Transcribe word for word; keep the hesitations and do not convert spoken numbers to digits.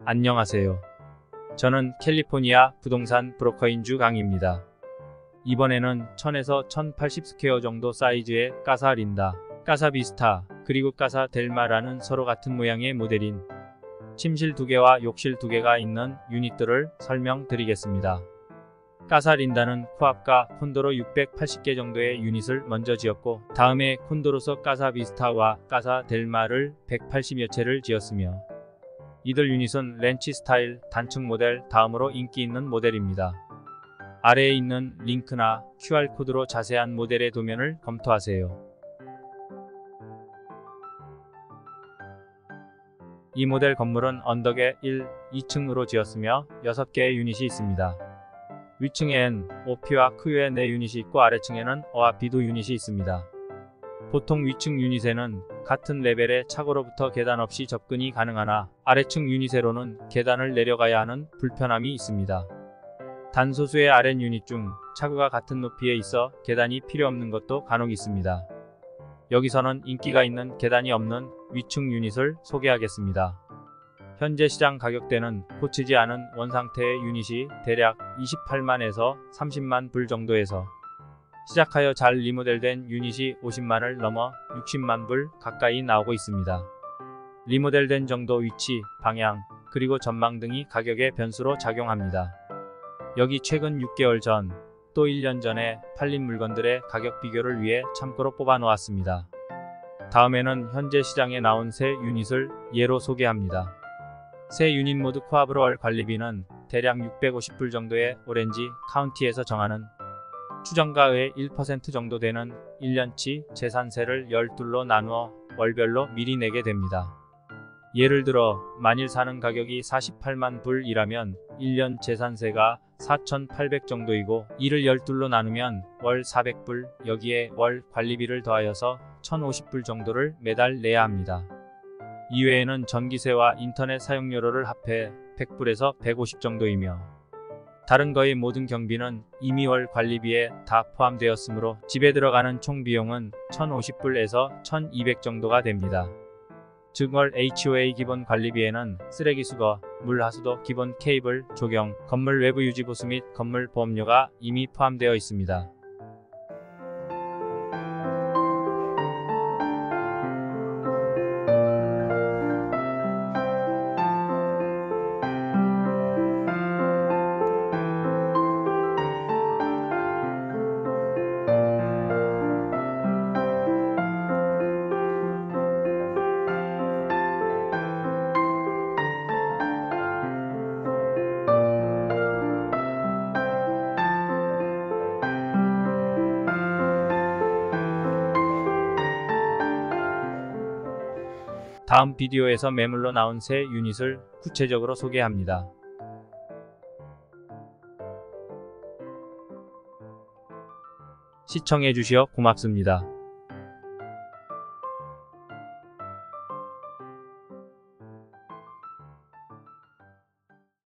안녕하세요. 저는 캘리포니아 부동산 브로커인 주강입니다. 이번에는 천에서 천팔십 스퀘어 정도 사이즈의 까사 린다, 까사 비스타, 그리고 까사 델마라는 서로 같은 모양의 모델인 침실 두 개와 욕실 두 개가 있는 유닛들을 설명드리겠습니다. 까사 린다는 코앞과 콘도로 육백팔십 개 정도의 유닛을 먼저 지었고, 다음에 콘도로서 까사 비스타와 까사 델마를 백팔십여 채를 지었으며, 이들 유닛은 렌치 스타일 단층 모델 다음으로 인기 있는 모델입니다. 아래에 있는 링크나 큐알코드로 자세한 모델의 도면을 검토하세요. 이 모델 건물은 언덕에 일, 이 층으로 지었으며 여섯 개의 유닛이 있습니다. 위층엔 오피와 크유의 네 유닛이 있고 아래층에는 어와 비도 유닛이 있습니다. 보통 위층 유닛에는 같은 레벨의 차고로부터 계단 없이 접근이 가능하나 아래층 유닛으로는 계단을 내려가야 하는 불편함이 있습니다. 단소수의 아랫 유닛 중 차고가 같은 높이에 있어 계단이 필요 없는 것도 간혹 있습니다. 여기서는 인기가 있는 계단이 없는 위층 유닛을 소개하겠습니다. 현재 시장 가격대는 고치지 않은 원상태의 유닛이 대략 이십팔만에서 삼십만 불 정도에서 시작하여 잘 리모델된 유닛이 오십만을 넘어 육십만 불 가까이 나오고 있습니다. 리모델된 정도 위치, 방향, 그리고 전망 등이 가격의 변수로 작용합니다. 여기 최근 육 개월 전, 또 일 년 전에 팔린 물건들의 가격 비교를 위해 참고로 뽑아 놓았습니다. 다음에는 현재 시장에 나온 새 유닛을 예로 소개합니다. 새 유닛 모두 코앞으로 월 관리비는 대략 육백오십 불 정도의 오렌지 카운티에서 정하는 추정가의 일 퍼센트 정도 되는 일 년치 재산세를 십이로 나누어 월별로 미리 내게 됩니다. 예를 들어 만일 사는 가격이 사십팔만 불이라면 일 년 재산세가 사천팔백 정도이고 이를 십이로 나누면 월 사백 불, 여기에 월 관리비를 더하여서 천오십 불 정도를 매달 내야 합니다. 이외에는 전기세와 인터넷 사용료를 합해 백 불에서 백오십 정도이며 다른 거의 모든 경비는 이미 월 관리비에 다 포함되었으므로 집에 들어가는 총 비용은 천오십 불에서 천이백 정도가 됩니다. 즉 월 에이치오에이 기본 관리비에는 쓰레기 수거, 물 하수도, 기본 케이블, 조경, 건물 외부 유지 보수 및 건물 보험료가 이미 포함되어 있습니다. 다음 비디오에서 매물로 나온 새 유닛을 구체적으로 소개합니다. 시청해 주시어 고맙습니다.